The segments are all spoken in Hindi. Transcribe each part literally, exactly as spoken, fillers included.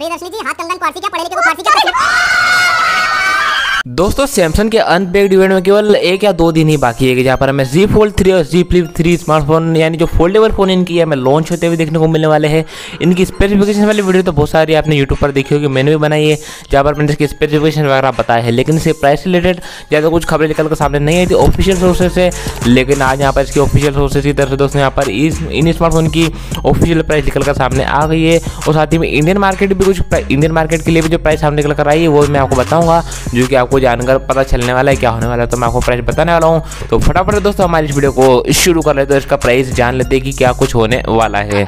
प्रियदर्शनी जी, हाथ कंगन पारसी क्या, पढ़े लिखे को फारसी क्या। दोस्तों सैमसंग के अनपेक्ड इवेंट में केवल एक या दो दिन ही बाकी है कि जहाँ पर हमें Z Fold थ्री और Z Flip थ्री स्मार्टफोन यानी जो फोल्डेबल फोन इनकी है हमें लॉन्च होते हुए देखने को मिलने वाले हैं। इनकी स्पेसिफिकेशन वाली वीडियो तो बहुत सारी आपने यूट्यूब पर देखी होगी, मैंने भी बनाई है जहाँ पर मैंने इसकी स्पेसिफिकेशन वगैरह बताया है, लेकिन इसके प्राइस रिलेटेड ज़्यादा कुछ खबरें निकल कर सामने नहीं आई थी ऑफिशियल सोर्सेज से। लेकिन आज यहाँ पर इसकी ऑफिशियल सोर्सेज की तरफ से दोस्तों यहाँ पर इस इन स्मार्टफोन की ऑफिशियल प्राइस निकल कर सामने आ गई है और साथ ही में इंडियन मार्केट भी कुछ इंडियन मार्केट के लिए भी जो प्राइस सामने निकल कर आई है वो मैं आपको बताऊँगा, जो कि आपको जानकर पता चलने वाला है क्या होने वाला है। तो मैं आपको प्राइस बताने वाला हूँ, तो फटाफट दोस्तों हमारी इस वीडियो को शुरू कर लेते हैं, इसका प्राइस जान लेते हैं कि क्या कुछ होने वाला है।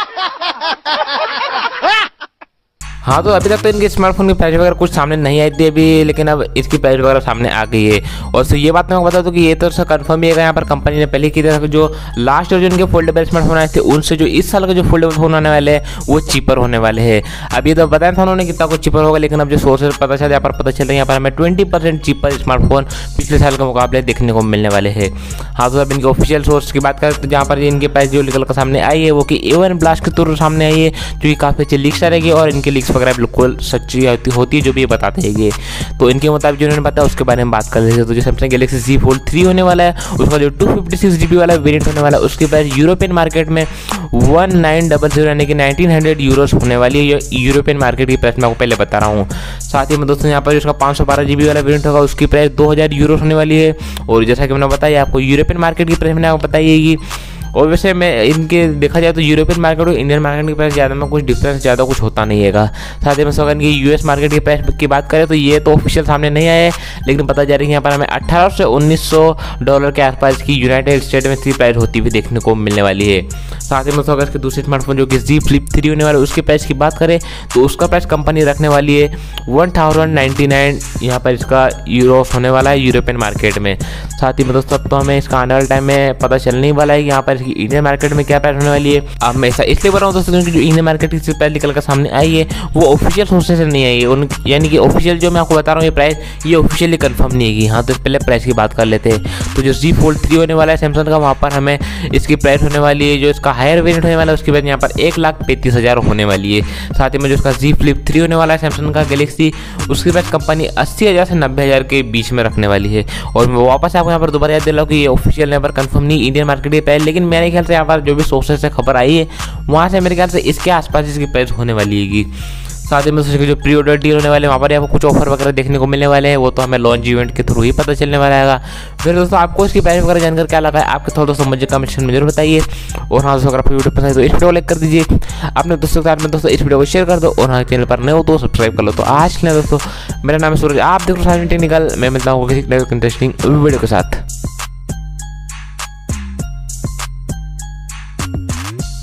हाँ तो अभी तक तो इनके स्मार्टफोन की प्राइस वगैरह कुछ सामने नहीं आई थी अभी, लेकिन अब इसकी प्राइस वगैरह सामने आ गई है। और तो ये बात मैं आपको बता दूं कि ये तो सर कंफर्म ही है, यहाँ पर कंपनी ने पहले की तरह जो लास्ट वर्जन के फोल्डेबल स्मार्टफोन आए थे उनसे जो इस साल के जो फोल्डेबल फोन आने वाले हैं वो चीपर होने वाले हैं। अब ये तो बताया था उन्होंने कितना कुछ चीपर होगा, लेकिन अब जो सोर्सेज पता चल यहाँ पर पता चल रहा है यहाँ पर हमें ट्वेंटी परसेंट चीपर स्मार्टफोन पिछले साल के मुकाबले देखने को मिलने वाले हैं। हाँ तो अब इनके ऑफिशियल सोर्स की बात करें तो जहाँ पर इनकी प्राइस जो निकल कर सामने आई है वो कि ए वन ब्लास्ट के तौर सामने आई है, जो कि काफ़ी अच्छी लीक्स आ रहेगी और इनके लीक्स वगैरह बिल्कुल सच्ची होती है जो भी ये बताते हैं ये। तो इनके मुताबिक जो उन्होंने बताया उसके बारे में बात कर रहे थे। तो जो Samsung Galaxy Z Fold three होने वाला है उसका जो two fifty six G B वाला वेरिएंट होने वाला है उसकी प्राइस यूरोपियन मार्केट में वन नाइन डबल जीरो यानी कि नाइनटीन हंड्रेड यूरोस होने वाली है। ये यूरोपियन मार्केट की प्राइस मैं आपको पहले बता रहा हूँ। साथ ही में दोस्तों यहाँ पर उसका पाँच सौ बारह जी बी वाला वेरिएंट होगा उसकी प्राइस दो हज़ार यूरोस होने वाली है। और जैसा कि मैंने बताया आपको यूरोपियन मार्केट की प्राइस मैंने आपको बताई। और वैसे मैं इनके देखा जाए तो यूरोपियन मार्केट और इंडियन मार्केट की प्राइस ज़्यादा में कुछ डिफरेंस ज़्यादा कुछ होता नहीं है। साथ ही में अगर इनकी यूएस मार्केट की प्राइस की बात करें तो ये तो ऑफिशियल सामने नहीं आया है, लेकिन पता जा रही है यहाँ पर हमें अठारह से उन्नीस सौ डॉलर के आसपास की यूनाइटेड स्टेट में इसकी प्राइस होती हुई देखने को मिलने वाली है। साथ ही में अगर इसके दूसरे स्मार्टफोन जो कि Z Flip थ्री होने वाला है उसकी प्राइस की बात करें तो उसका प्राइस कंपनी रखने वाली है वन थाउजेंड नाइन्टी नाइन यहाँ पर इसका यूरोस होने वाला है यूरोपियन मार्केट में। साथ ही में दोस्तों अब तो हमें इसका आने वाले टाइम में पता चलने ही वाला है कि यहाँ पर इसकी इंडियन मार्केट में क्या प्राइस होने वाली है। अब मैं ऐसा इसलिए बोल रहा हूँ दोस्तों क्योंकि जो इंडियन मार्केट की प्राइस निकल कर सामने आई है वो ऑफिशियल सोर्सेज से नहीं आई है, उन यानी कि ऑफिशियल जो मैं आपको बता रहा हूँ ये प्राइस ये ऑफिशियली कंफर्म नहीं है। हाँ तो पहले प्राइस की बात कर लेते हैं। तो जो Z Fold थ्री होने वाला है सैमसंग का वहाँ पर हमें इसकी प्राइस होने वाली है जो इसका हायर वेरिएंट होने वाला है उसके बाद यहाँ पर एक लाख पैंतीस हज़ार होने वाली है। साथ ही में जो इसका Z Flip थ्री होने वाला है सैमसंग का गैलेक्सी उसके बाद कंपनी अस्सी हज़ार से नब्बे हज़ार के बीच में रखने वाली है। और मैं वापस आपको यहाँ पर दोबारा याद दिला रहा हूँ कि ये ऑफिशियल यहाँ पर कंफर्म नहीं इंडियन मार्केट की प्राइस, लेकिन मेरे ख्याल से यहाँ पर जो भी सोर्सेज से खबर आई है वहाँ से मेरे ख्याल से इसके आसपास इसकी प्राइस होने वाली है। साथ ही में उसके जो प्री ऑर्डर डील होने वाले वहाँ पर आपको कुछ ऑफर वगैरह देखने को मिलने वाले हैं, वो तो हमें लॉन्च इवेंट के थ्रू ही पता चलने वाला है। फिर दोस्तों आपको इसकी प्राइस वगैरह जानकर क्या लगा है आपके थोड़ा दोस्तों मुझे कमेंट सेक्शन में जरूर बताइए। और हाँ दोस्तों अगर आपको वीडियो पसंद है तो इस वीडियो को लाइक कर दीजिए, अपने दोस्तों के साथ में दोस्तों इस वीडियो को शेयर कर दो और हाँ चैनल पर नए हो तो सब्सक्राइब कर लो। तो आज के लिए दोस्तों मेरा नाम है सूरज, आप देखो साइंस टेक्निकल, मैं मिलता हूँ किसी इंटरेस्टिंग वीडियो के साथ।